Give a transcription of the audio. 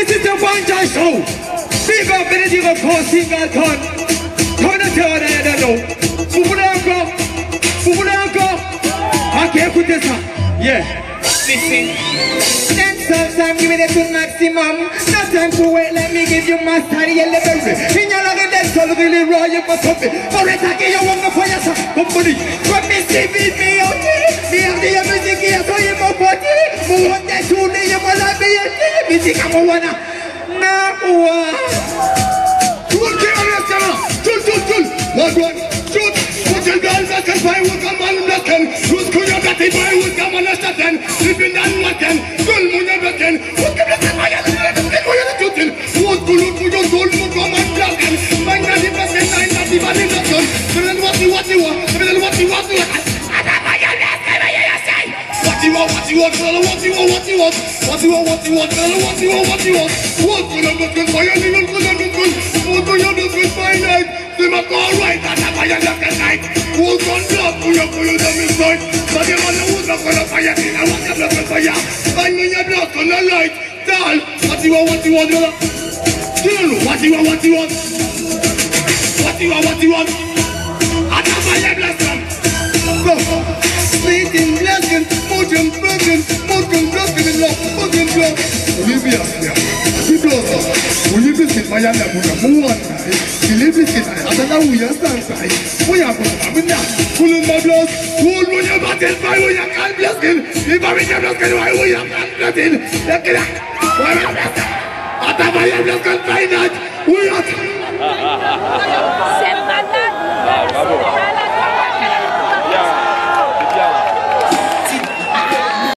This is the one time show. Big up in the record Singleton. Turn the turn I don't know. Fubulanko. I can't put this up. Yeah. Listen. Sometimes give it to maximum. No time to wait, let me give you my study and level. In your long and that's all really raw, you must have it. For it, I get you one for yourself. Company. From me, see me out here. Me and the music here, so you must put it. Move on that to me, you must have me. Music, I'm a winner. Now, Tool, tool. One. Shoot. Put your guns that can buy with a man that can. Who's going to get it by with a man that can. Living and working. Girl, money working. Who's going to get my other shooting? Who's going to your gold for come and blocking? Mind that the best and nine that the bad in the gun. So then what you want? I don't know what you say. What you want, brother? What you want? What you want, brother? What you want? What's going to get good for you? What's going to get good for you? They must go right and have fire left and right. Who's on blood? Who you them inside? But you want to who's not gonna fire? I want them not gonna fire. Find me your blood on the light. Tell what you want, brother. Tell what you want. What you want. I have fire blast them. Go. Satan blessing, motion broken in love, fucking blood. Olivia, keep closer. Will you visit my young woman? Biscuit, I don't know who you stand by. We are going to have enough. Pulling my blood. Pull when you're not in by when you can't bless him. If I mean, you're not going to why we can't bless him. Look at that. Why am I blessed? I thought I am not going to find that. We are.